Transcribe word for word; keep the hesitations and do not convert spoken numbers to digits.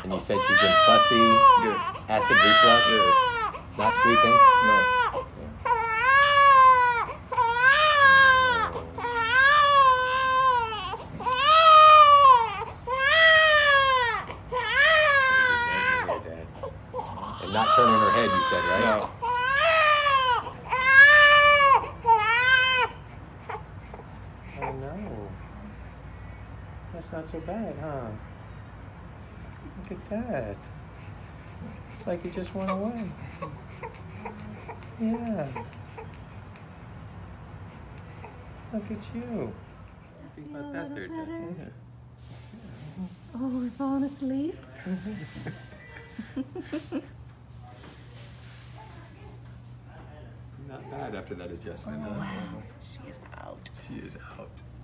And you said she's been fussy, Good. acid reflux, Good. not sleeping. No. And not turning her head, you said, right? No. Oh no. That's not so bad, huh? Look at that. It's like it just went away. Yeah. Look at you. Think about that there, Dad. Yeah. Oh, we're falling asleep? Not bad after that adjustment, Oh, huh? wow. She is out. She is out.